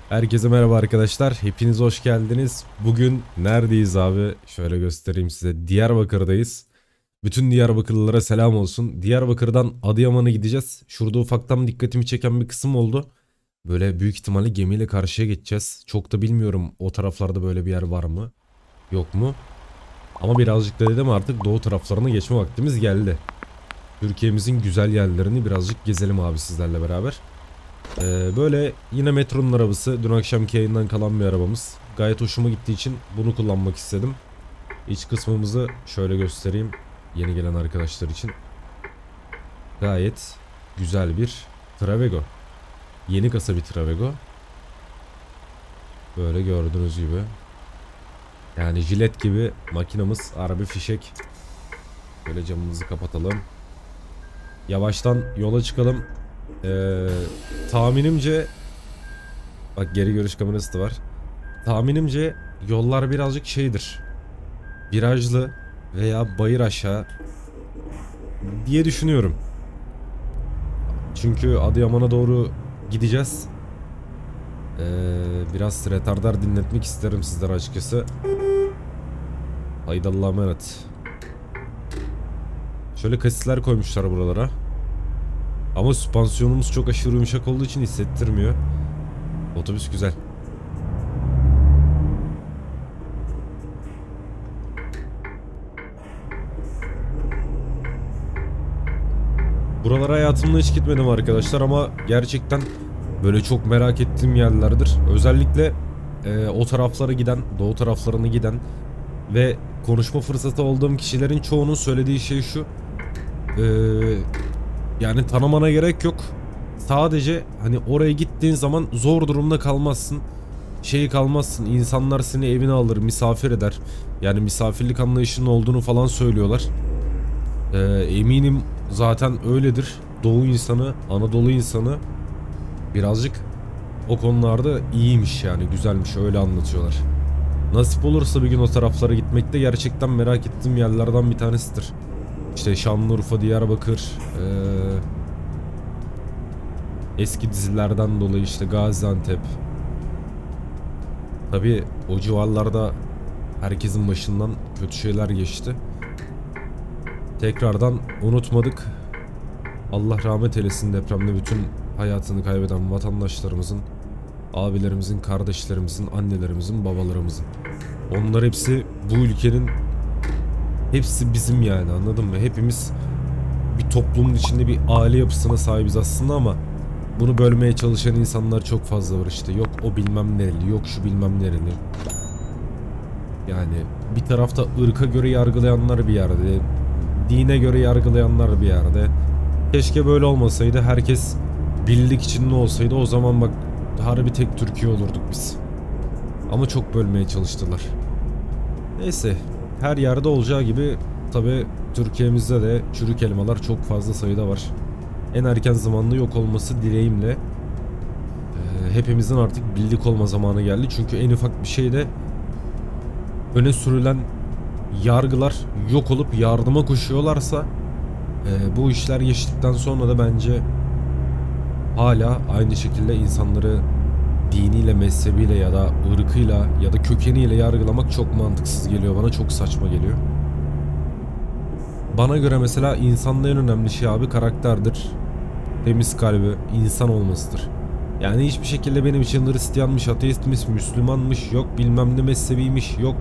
Herkese merhaba arkadaşlar. Hepiniz hoş geldiniz. Bugün neredeyiz abi? Şöyle göstereyim size. Diyarbakır'dayız. Bütün Diyarbakırlılara selam olsun. Diyarbakır'dan Adıyaman'a gideceğiz. Şurada ufaktan dikkatimi çeken bir kısım oldu. Böyle büyük ihtimalle gemiyle karşıya geçeceğiz. Çok da bilmiyorum o taraflarda böyle bir yer var mı? Yok mu? Ama birazcık da dedim artık doğu taraflarına geçme vaktimiz geldi. Türkiye'mizin güzel yerlerini birazcık gezelim abi sizlerle beraber. Böyle yine metronun arabası. Dün akşamki yayından kalan bir arabamız. Gayet hoşuma gittiği için bunu kullanmak istedim. İç kısmımızı şöyle göstereyim. Yeni gelen arkadaşlar için. Gayet güzel bir Travego. Yeni kasa bir Travego. Böyle gördüğünüz gibi. Yani jilet gibi makinamız. Harbi fişek. Böyle camımızı kapatalım. Yavaştan yola çıkalım. Tahminimce bak geri görüş kamerası da var. Tahminimce yollar birazcık şeydir. Virajlı veya bayır aşağı diye düşünüyorum. Çünkü Adıyaman'a doğru gideceğiz. Biraz retardar dinletmek isterim sizlere açıkçası. Haydi Allah'a emanet. Şöyle kasisler koymuşlar buralara. Ama süspansiyonumuz çok aşırı yumuşak olduğu için hissettirmiyor. Otobüs güzel. Buralara hayatımda hiç gitmedim arkadaşlar ama gerçekten böyle çok merak ettiğim yerlerdir. Özellikle o taraflara giden, doğu taraflarına giden ve konuşma fırsatı olduğum kişilerin çoğunun söylediği şey şu. E, Yani tanımana gerek yok. Sadece hani oraya gittiğin zaman zor durumda kalmazsın. Kalmazsın. İnsanlar seni evine alır, misafir eder. Yani misafirlik anlayışının olduğunu falan söylüyorlar. Eminim zaten öyledir. Doğu insanı, Anadolu insanı birazcık o konularda iyiymiş yani güzelmiş öyle anlatıyorlar. Nasip olursa bir gün o taraflara gitmekte gerçekten merak ettiğim yerlerden bir tanesidir. İşte Şanlıurfa, Diyarbakır, eski dizilerden dolayı işte Gaziantep. Tabii o civarlarda herkesin başından kötü şeyler geçti. Tekrardan unutmadık. Allah rahmet eylesin depremde bütün hayatını kaybeden vatandaşlarımızın, abilerimizin, kardeşlerimizin, annelerimizin, babalarımızın. Onlar hepsi bu ülkenin, hepsi bizim yani anladın mı? Hepimiz bir toplumun içinde bir aile yapısına sahibiz aslında ama bunu bölmeye çalışan insanlar çok fazla var işte. Yok o bilmem nereli, yok şu bilmem nereli. Yani bir tarafta ırka göre yargılayanlar bir yerde, dine göre yargılayanlar bir yerde. Keşke böyle olmasaydı. Herkes birlik içinde olsaydı. O zaman bak harbi tek Türkiye olurduk biz. Ama çok bölmeye çalıştılar. Neyse. Her yerde olacağı gibi tabi Türkiye'mizde de çürük elmalar çok fazla sayıda var. En erken zamanda yok olması dileğimle. Hepimizin artık birlik olma zamanı geldi. Çünkü en ufak bir şeyde öne sürülen yargılar yok olup yardıma koşuyorlarsa bu işler geçtikten sonra da bence hala aynı şekilde insanları diniyle, mezhebiyle ya da ırkıyla ya da kökeniyle yargılamak çok mantıksız geliyor bana, çok saçma geliyor. Bana göre mesela insanda en önemli şey abi karakterdir. Temiz kalbi, insan olmasıdır. Yani hiçbir şekilde benim için Hristiyanmış, ateistmiş, Müslümanmış, yok bilmem ne mezhebiymiş, yok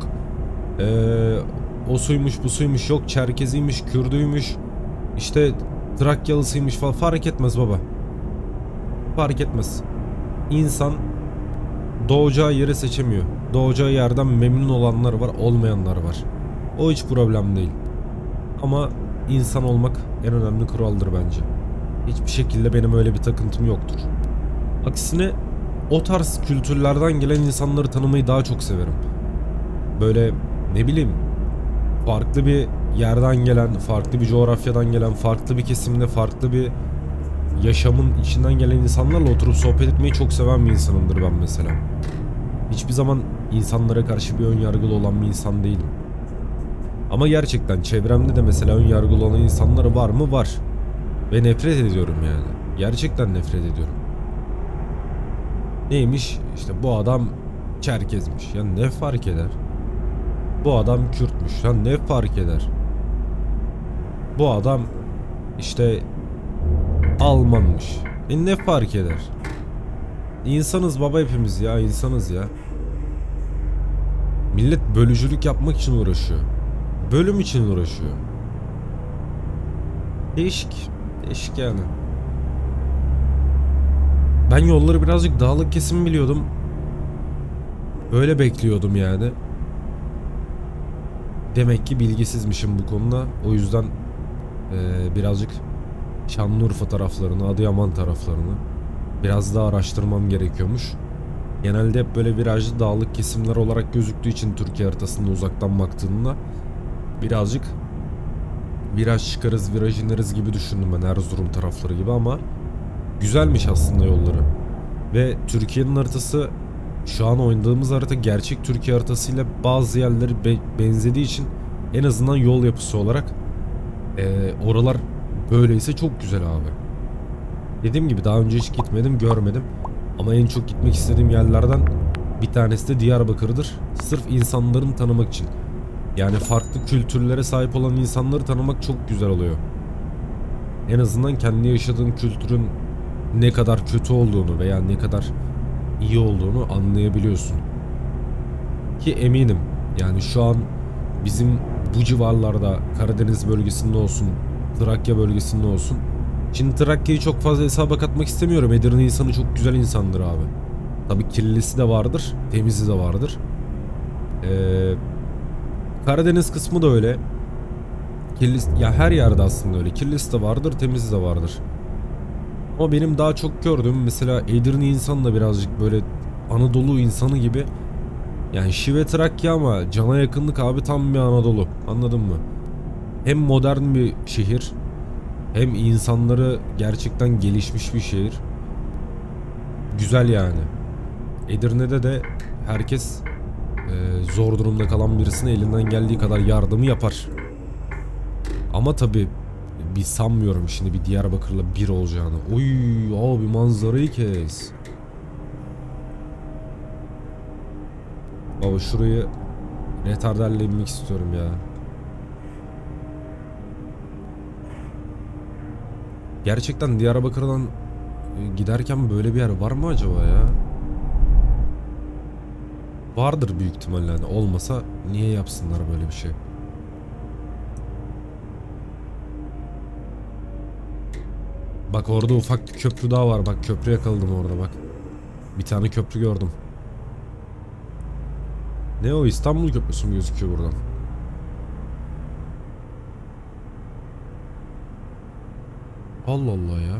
o suymuş bu suymuş, yok Çerkeziymiş, Kürdüymüş, işte Trakyalısıymış falan fark etmez baba. Fark etmez. İnsan doğacağı yeri seçemiyor. Doğacağı yerden memnun olanlar var, olmayanlar var. O hiç problem değil. Ama insan olmak en önemli kuraldır bence. Hiçbir şekilde benim öyle bir takıntım yoktur. Aksine o tarz kültürlerden gelen insanları tanımayı daha çok severim. Böyle ne bileyim farklı bir yerden gelen, farklı bir coğrafyadan gelen, farklı bir kesimde, farklı bir yaşamın içinden gelen insanlarla oturup sohbet etmeyi çok seven bir insanımdır ben mesela. Hiçbir zaman insanlara karşı bir ön yargılı olan bir insan değilim. Ama gerçekten çevremde de mesela ön yargılı olan insanlar var mı? Var. Ve nefret ediyorum yani. Gerçekten nefret ediyorum. Neymiş? İşte bu adam Çerkezmiş. Ya ne fark eder? Bu adam Kürtmüş. Ya ne fark eder? Bu adam işte Almanmış. Ne fark eder? İnsanız baba hepimiz ya, insanız ya. Millet bölücülük yapmak için uğraşıyor. Bölüm için uğraşıyor. Değişik. Değişik yani. Ben yolları birazcık dağlık kesim biliyordum. Öyle bekliyordum yani. Demek ki bilgisizmişim bu konuda. O yüzden birazcık Şanlıurfa taraflarını, Adıyaman taraflarını biraz daha araştırmam gerekiyormuş. Genelde hep böyle virajlı dağlık kesimler olarak gözüktüğü için Türkiye haritasında uzaktan baktığında birazcık viraj çıkarız, viraj ineriz gibi düşündüm ben, Erzurum tarafları gibi, ama güzelmiş aslında yolları. Ve Türkiye'nin haritası, şu an oynadığımız harita gerçek Türkiye haritasıyla bazı yerleri benzediği için en azından yol yapısı olarak oralar böyleyse çok güzel abi. Dediğim gibi daha önce hiç gitmedim, görmedim. Ama en çok gitmek istediğim yerlerden bir tanesi de Diyarbakır'dır. Sırf insanların tanımak için. Yani farklı kültürlere sahip olan insanları tanımak çok güzel oluyor. En azından kendi yaşadığın kültürün ne kadar kötü olduğunu veya ne kadar iyi olduğunu anlayabiliyorsun. Ki eminim yani şu an bizim bu civarlarda Karadeniz bölgesinde olsun, Trakya bölgesinde olsun. Şimdi Trakya'yı çok fazla hesaba katmak istemiyorum. Edirne insanı çok güzel insandır abi. Tabii kirlisi de vardır, temizi de vardır. Karadeniz kısmı da öyle. Kirlisi, ya her yerde aslında öyle. Kirlisi de vardır, temizi de vardır. Ama benim daha çok gördüğüm mesela Edirne insanı da birazcık böyle Anadolu insanı gibi. Yani Şive Trakya ama cana yakınlık abi, tam bir Anadolu. Anladın mı? Hem modern bir şehir, hem insanları gerçekten gelişmiş bir şehir. Güzel yani. Edirne'de de herkes zor durumda kalan birisine elinden geldiği kadar yardımı yapar. Ama tabi bir sanmıyorum şimdi bir Diyarbakır'la bir olacağını. Oy abi, manzarayı kes. Baba şurayı retarderle inmek istiyorum ya. Gerçekten Diyarbakır'dan giderken böyle bir yer var mı acaba ya? Vardır büyük ihtimalle, hani olmasa niye yapsınlar böyle bir şey? Bak orada ufak bir köprü daha var, bak köprü yakaladım orada bak. Bir tane köprü gördüm. Ne o, İstanbul Köprüsü mü gözüküyor buradan? Allah Allah ya.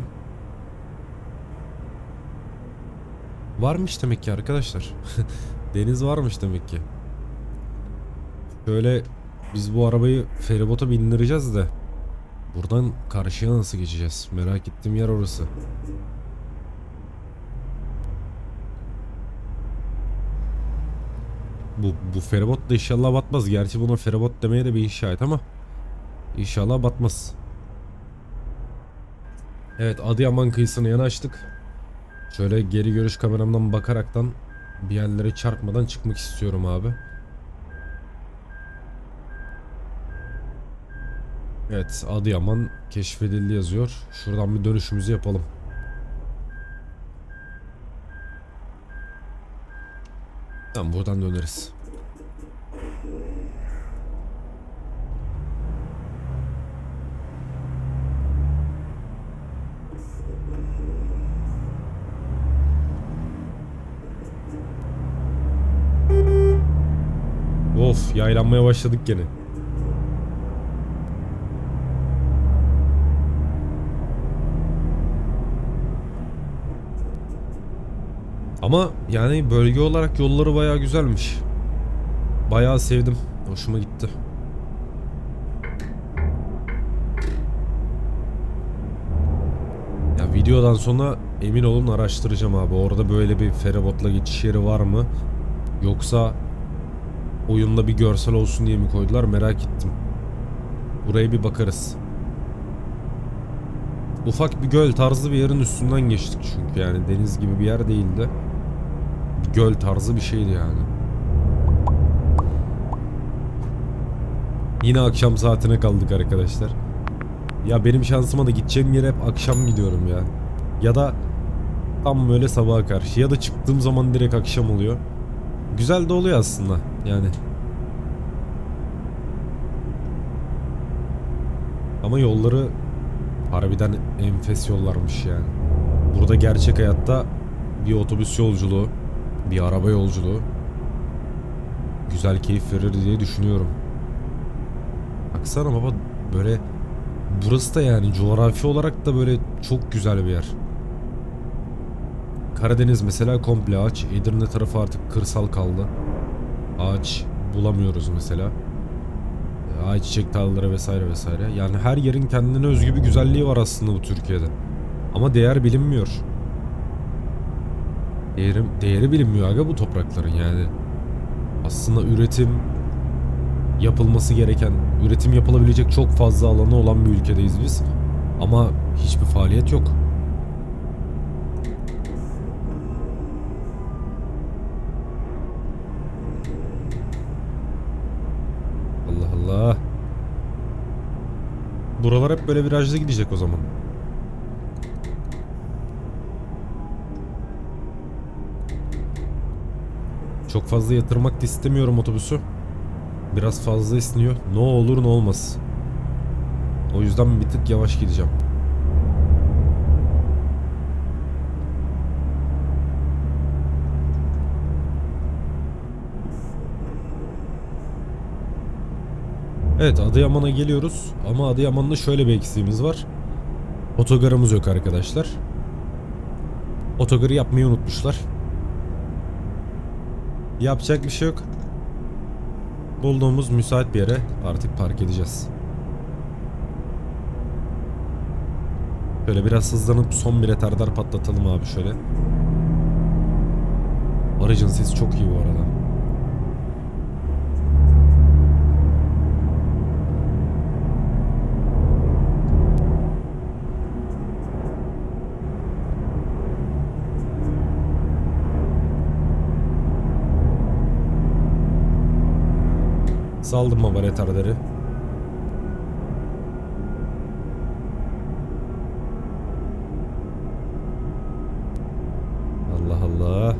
Varmış demek ki arkadaşlar. Deniz varmış demek ki. Şöyle biz bu arabayı feribota bindireceğiz de buradan karşıya nasıl geçeceğiz? Merak ettiğim yer orası. Bu feribot da inşallah batmaz. Gerçi buna feribot demeye de bir işaret ama inşallah batmaz. Evet, Adıyaman kıyısına yanaştık. Şöyle geri görüş kameramdan bakaraktan bir yerlere çarpmadan çıkmak istiyorum abi. Evet, Adıyaman keşfedildi yazıyor. Şuradan bir dönüşümüzü yapalım. Tamam, buradan döneriz. Of, yaylanmaya başladık gene. Ama yani bölge olarak yolları bayağı güzelmiş. Bayağı sevdim. Hoşuma gitti. Ya videodan sonra emin olun araştıracağım abi. Orada böyle bir feribotla geçiş yeri var mı? Yoksa oyunda bir görsel olsun diye mi koydular, merak ettim. Buraya bir bakarız. Ufak bir göl tarzı bir yerin üstünden geçtik çünkü yani deniz gibi bir yer değildi. göl tarzı bir şeydi yani. Yine akşam saatine kaldık arkadaşlar. Ya benim şansıma da gideceğim yere hep akşam gidiyorum ya. Ya da tam böyle sabaha karşı. Ya da çıktığım zaman direkt akşam oluyor. Güzel de oluyor aslında yani. Ama yolları harbiden enfes yollarmış yani. Burada gerçek hayatta bir otobüs yolculuğu, bir araba yolculuğu güzel keyif verir diye düşünüyorum. Baksana baba, böyle burası da yani coğrafi olarak da böyle çok güzel bir yer. Karadeniz mesela komple ağaç. Edirne tarafı artık kırsal kaldı. Ağaç bulamıyoruz mesela. Ayçiçek tarlaları vesaire vesaire. Yani her yerin kendine özgü bir güzelliği var aslında bu Türkiye'de. Ama değer bilinmiyor. Değeri bilinmiyor aga bu toprakların yani. Aslında üretim yapılabilecek çok fazla alanı olan bir ülkedeyiz biz. Ama hiçbir faaliyet yok. Allah Allah. Buralar hep böyle virajlı gidecek o zaman. Çok fazla yatırmak da istemiyorum otobüsü. Biraz fazla esniyor. Ne olur ne olmaz. O yüzden bir tık yavaş gideceğim. Evet, Adıyaman'a geliyoruz. Ama Adıyaman'da şöyle bir eksiğimiz var. Otogarımız yok arkadaşlar. Otogarı yapmayı unutmuşlar. Yapacak bir şey yok. Bulduğumuz müsait bir yere artık park edeceğiz. Şöyle biraz hızlanıp son bir retardar patlatalım abi şöyle. Aracın sesi çok iyi bu arada. Saldım baba retardarı. Allah Allah.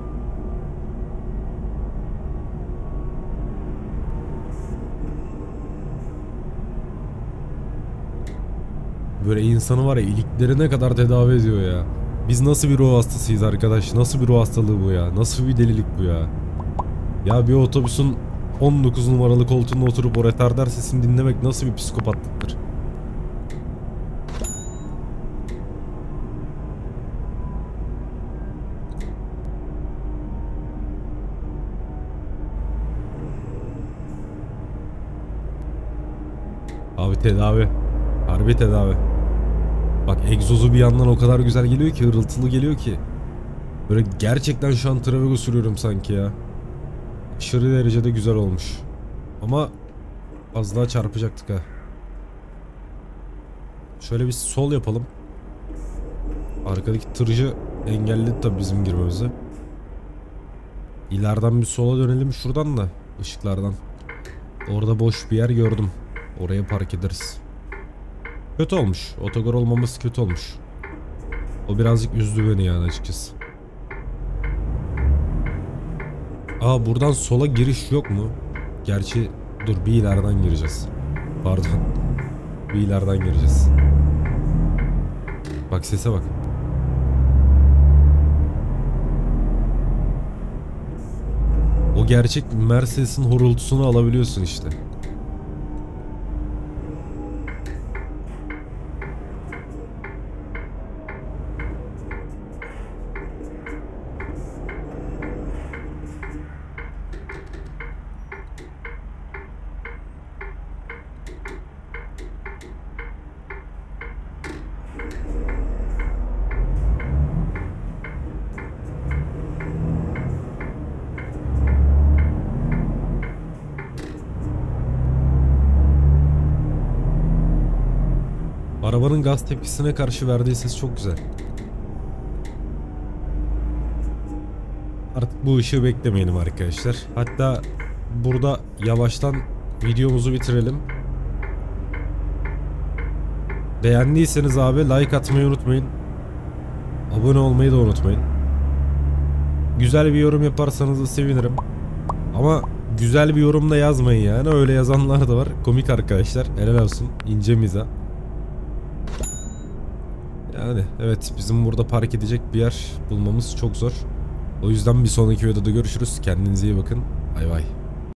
Böyle insanı var ya, iliklerine kadar tedavi ediyor ya. Biz nasıl bir ruh hastasıyız arkadaş? Nasıl bir ruh hastalığı bu ya? Nasıl bir delilik bu ya? Ya bir otobüsün 19 numaralı koltuğuna oturup o retardar sesini dinlemek nasıl bir psikopatlıktır? Abi tedavi. Harbi tedavi. Bak egzozu bir yandan o kadar güzel geliyor ki, hırıltılı geliyor ki. Böyle gerçekten şu an Travigo sürüyorum sanki ya. Aşırı derecede güzel olmuş. Ama az daha çarpacaktık ha. Şöyle bir sol yapalım. Arkadaki tırcı engelledi tabii bizim girmemizi. İleriden bir sola dönelim şuradan da, ışıklardan. Orada boş bir yer gördüm. Oraya park ederiz. Kötü olmuş. Otogar olmaması kötü olmuş. O birazcık üzdü beni yani açıkçası. Aa, buradan sola giriş yok mu? Gerçi dur, bir ileriden gireceğiz. Pardon. Bir ileriden gireceğiz. Bak sese bak. O gerçek Mercedes'in horultusunu alabiliyorsun işte. Arabanın gaz tepkisine karşı verdiği ses çok güzel. Artık bu ışığı beklemeyelim arkadaşlar. Hatta burada yavaştan videomuzu bitirelim. Beğendiyseniz abi like atmayı unutmayın. Abone olmayı da unutmayın. Güzel bir yorum yaparsanız da sevinirim. Ama güzel bir yorum da yazmayın yani. Öyle yazanlar da var. Komik arkadaşlar. Helal olsun. İnce mizah. Yani evet, bizim burada park edecek bir yer bulmamız çok zor. O yüzden bir sonraki videoda görüşürüz. Kendinize iyi bakın. Bay bay.